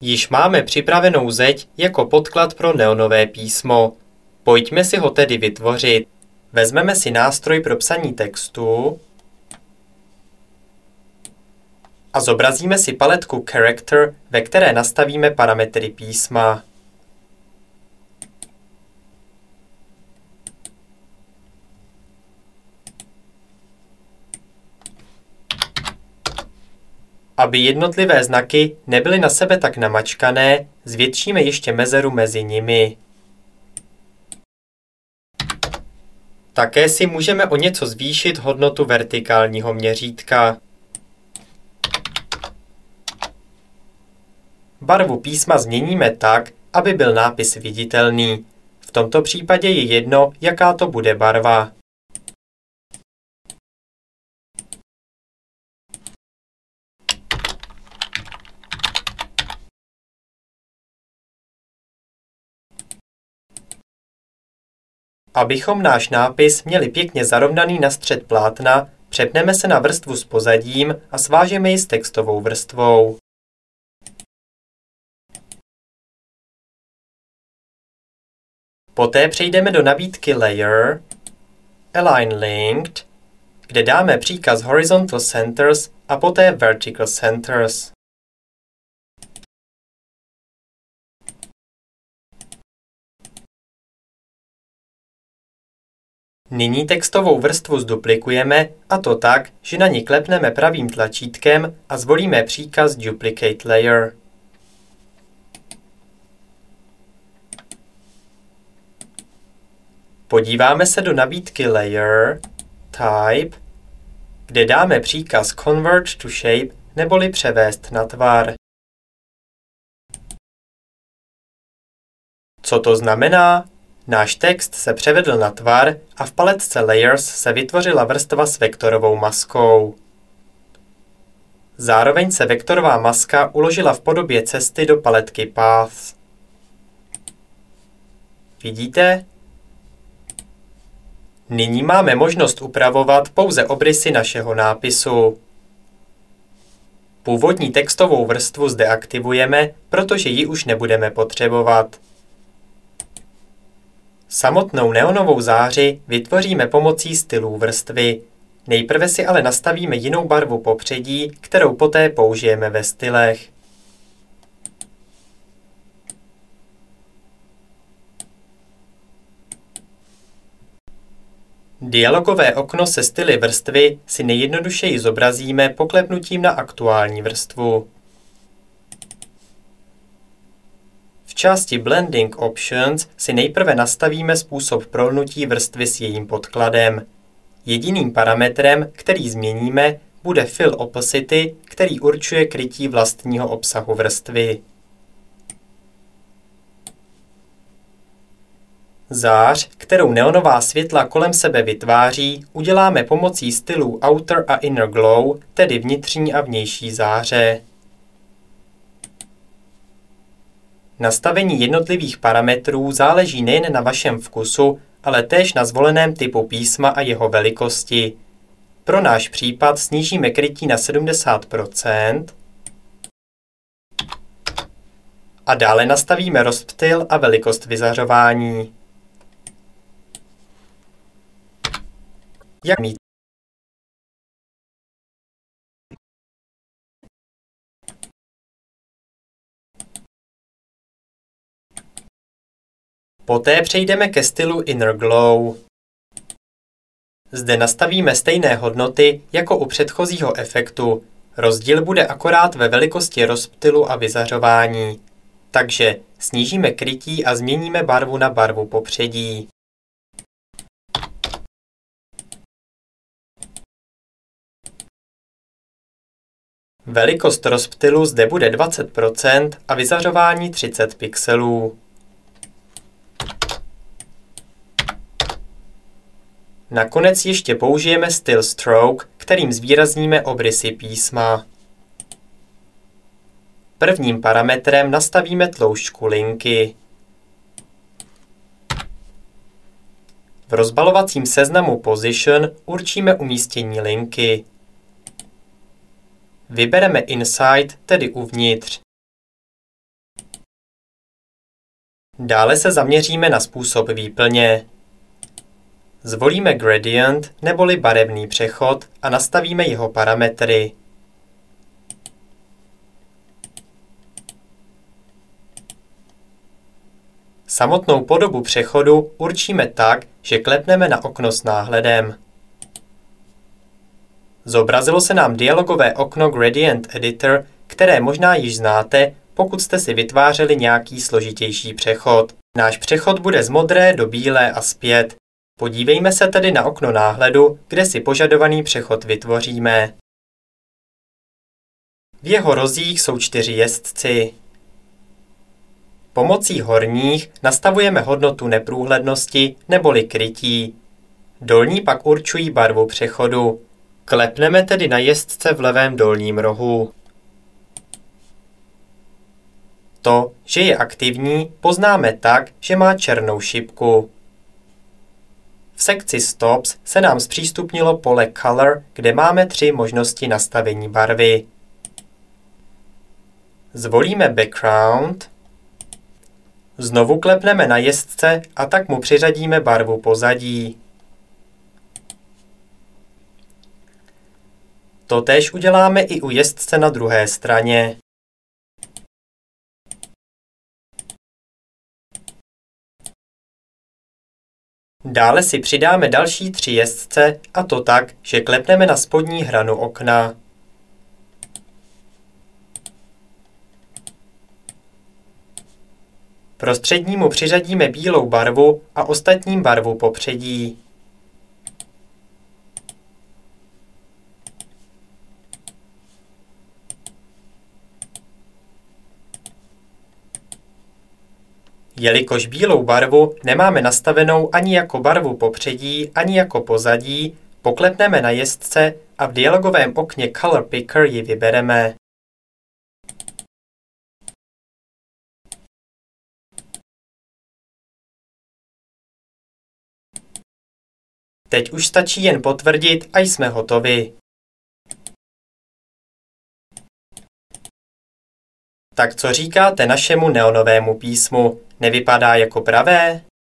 Již máme připravenou zeď jako podklad pro neonové písmo. Pojďme si ho tedy vytvořit. Vezmeme si nástroj pro psaní textu a zobrazíme si paletku Character, ve které nastavíme parametry písma. Aby jednotlivé znaky nebyly na sebe tak namačkané, zvětšíme ještě mezeru mezi nimi. Také si můžeme o něco zvýšit hodnotu vertikálního měřítka. Barvu písma změníme tak, aby byl nápis viditelný. V tomto případě je jedno, jaká to bude barva. Abychom náš nápis měli pěkně zarovnaný na střed plátna, přepneme se na vrstvu s pozadím a svážeme ji s textovou vrstvou. Poté přejdeme do nabídky Layer, Align Linked, kde dáme příkaz Horizontal Centers a poté Vertical Centers. Nyní textovou vrstvu zduplikujeme, a to tak, že na ní klepneme pravým tlačítkem a zvolíme příkaz Duplicate Layer. Podíváme se do nabídky Layer, Type, kde dáme příkaz Convert to Shape neboli převést na tvar. Co to znamená? Náš text se převedl na tvar a v paletce Layers se vytvořila vrstva s vektorovou maskou. Zároveň se vektorová maska uložila v podobě cesty do paletky Paths. Vidíte? Nyní máme možnost upravovat pouze obrysy našeho nápisu. Původní textovou vrstvu zde aktivujeme, protože ji už nebudeme potřebovat. Samotnou neonovou záři vytvoříme pomocí stylů vrstvy. Nejprve si ale nastavíme jinou barvu popředí, kterou poté použijeme ve stylech. Dialogové okno se styly vrstvy si nejjednodušeji zobrazíme poklepnutím na aktuální vrstvu. V části Blending Options si nejprve nastavíme způsob prolnutí vrstvy s jejím podkladem. Jediným parametrem, který změníme, bude Fill Opacity, který určuje krytí vlastního obsahu vrstvy. Zář, kterou neonová světla kolem sebe vytváří, uděláme pomocí stylů Outer a Inner Glow, tedy vnitřní a vnější záře. Nastavení jednotlivých parametrů záleží nejen na vašem vkusu, ale též na zvoleném typu písma a jeho velikosti. Pro náš případ snížíme krytí na 70% a dále nastavíme rozptyl a velikost vyzařování. Jak mít Poté přejdeme ke stylu Inner Glow. Zde nastavíme stejné hodnoty jako u předchozího efektu. Rozdíl bude akorát ve velikosti rozptylu a vyzařování. Takže snížíme krytí a změníme barvu na barvu popředí. Velikost rozptylu zde bude 20% a vyzařování 30 pixelů. Nakonec ještě použijeme styl Stroke, kterým zvýrazníme obrysy písma. Prvním parametrem nastavíme tloušťku linky. V rozbalovacím seznamu Position určíme umístění linky. Vybereme Inside, tedy uvnitř. Dále se zaměříme na způsob výplně. Zvolíme Gradient neboli barevný přechod a nastavíme jeho parametry. Samotnou podobu přechodu určíme tak, že klepneme na okno s náhledem. Zobrazilo se nám dialogové okno Gradient Editor, které možná již znáte, pokud jste si vytvářeli nějaký složitější přechod. Náš přechod bude z modré do bílé a zpět. Podívejme se tedy na okno náhledu, kde si požadovaný přechod vytvoříme. V jeho rozích jsou 4 jezdci. Pomocí horních nastavujeme hodnotu neprůhlednosti neboli krytí. Dolní pak určují barvu přechodu. Klepneme tedy na jezdce v levém dolním rohu. To, že je aktivní, poznáme tak, že má černou šipku. V sekci Stops se nám zpřístupnilo pole Color, kde máme 3 možnosti nastavení barvy. Zvolíme Background, znovu klepneme na jezdce a tak mu přiřadíme barvu pozadí. Totéž uděláme i u jezdce na druhé straně. Dále si přidáme další 3 jezdce a to tak, že klepneme na spodní hranu okna. Prostřednímu přiřadíme bílou barvu a ostatním barvu popředí. Jelikož bílou barvu nemáme nastavenou ani jako barvu popředí, ani jako pozadí, poklepneme na jezdce a v dialogovém okně Color Picker ji vybereme. Teď už stačí jen potvrdit a jsme hotovi. Tak co říkáte našemu neonovému písmu? Nevypadá jako pravé?